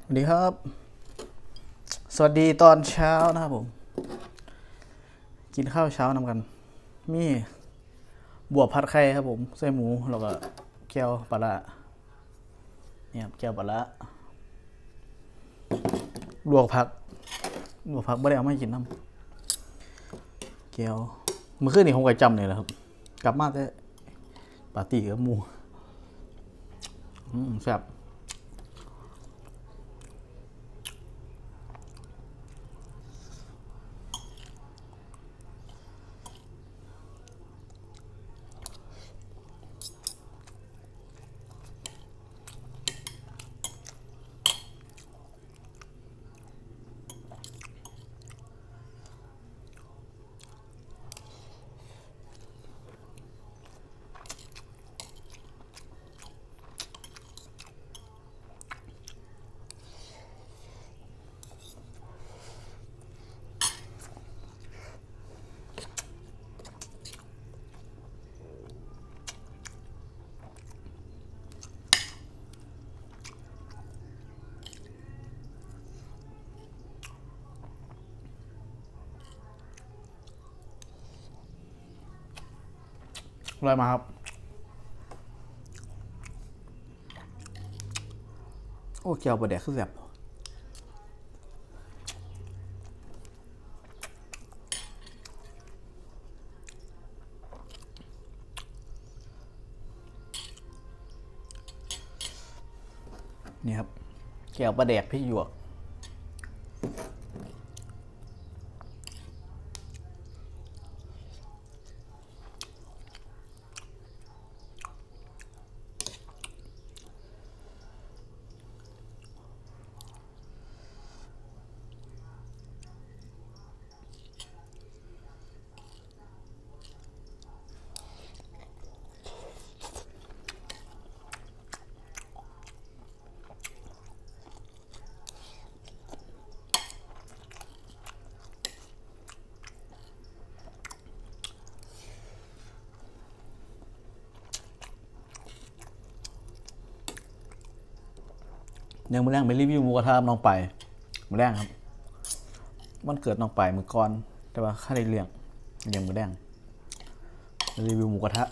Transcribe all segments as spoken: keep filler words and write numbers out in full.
สวัสดีครับสวัสดีตอนเช้านะครับผมกินข้าวเช้านำกันมีบวบผัดไข่ครับผมใส่หมูแล้วก็แก้วปลาเนี่ยครับแก้วปลาลวกผักลวกผักไม่ได้เอามากินน้ำแก้วเมื่อคืนนี้ผมก็จำเนี่ยแหละครับกลับมาแต่ปาร์ตี้กับหมูอืมแซ่บอร่อยมากครับโอ้แก้วปลาแดกคือแซ่บนี่ครับแก้วปลาแดกพี่หยวกยังมือแรงไปรีวิวหมูกระทะน้องไปมือแรงครับมันเกิดน้องไปมือก่อนแต่ว่าข้าได้เลี้ยงเลี้ยงมือแรงรีวิวหมูกระทะ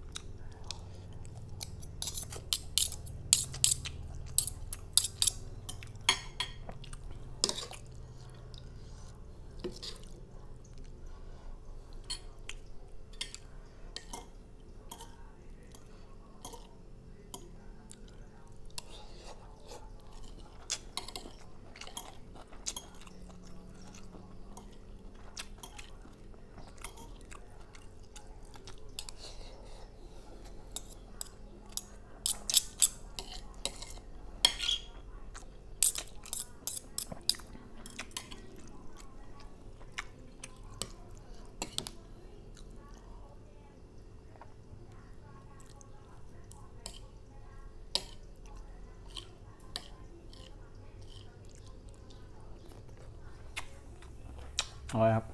อร่อยครับ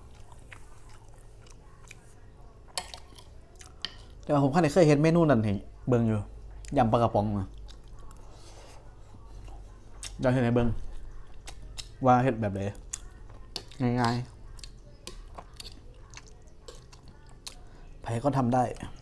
แต่ผมข้าได้เคยเห็นเมนูนั้นเห็นเบิ่งอยู่ยำปลากระป๋องมาอยากเห็นในเบิ่งว่าเห็ดแบบไหนง่ายๆใครก็ทำได้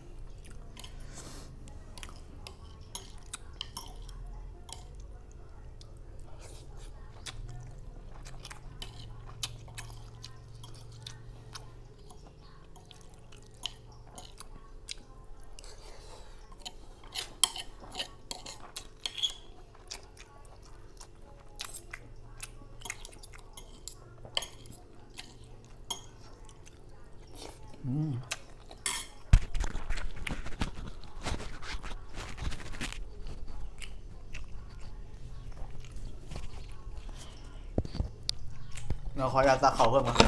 เราขออยากตักเขาเพิ่มครับ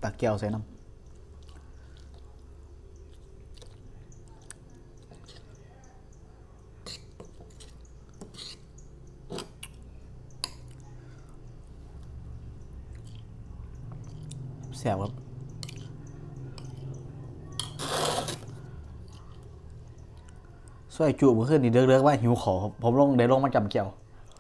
ตักแก้วใส่น้ำแซ่บครับซอยจุเมื่อคืนนี่เดือดๆว่าหิวขอครับผมลงได้ลงมาจำแก้ว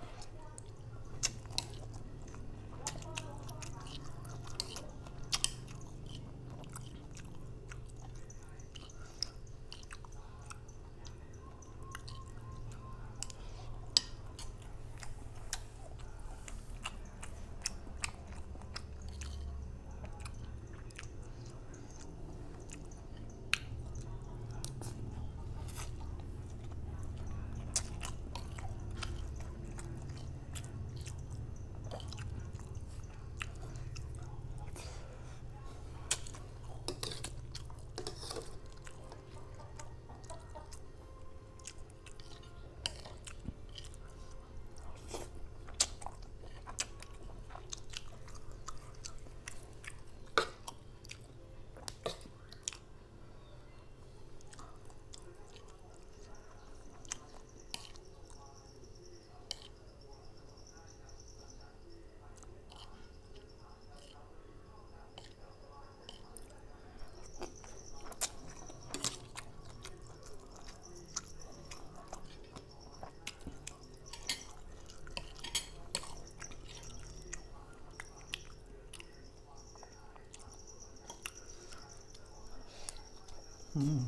อืม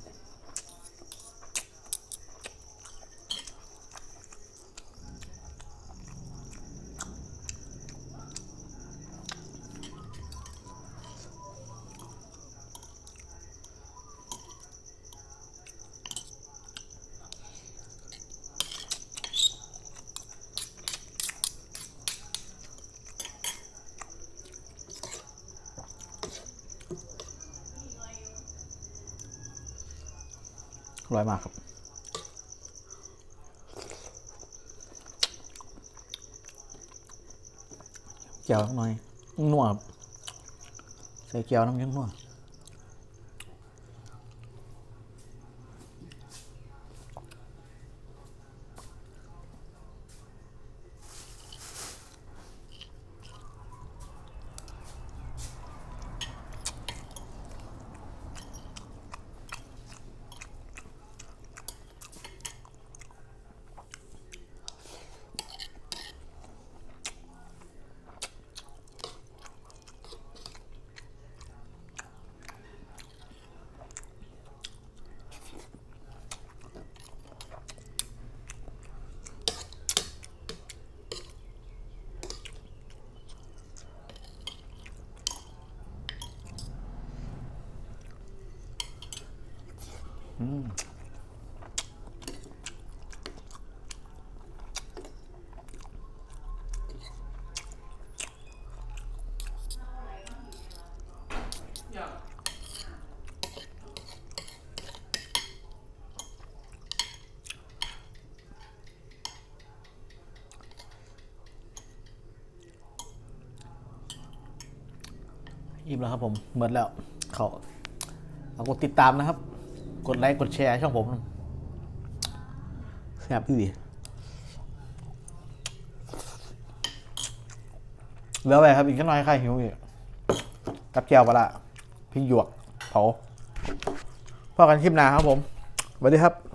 อร่อยมากครับแก้วหน่อยนัวครับใส่แก้วน้ำยังนัวอืมอิ่มแล้วครับผมหมดแล้วเขาเอากดติดตามนะครับกดไลค์กดแชร์ช่องผมแซ่บพี่เหลือไปครับอีกแค่น้อยใครหิวอีกกับแก้วปลาละพริกหยวกเผาพอกันคลิปหน้าครับผมสวัสดีครับ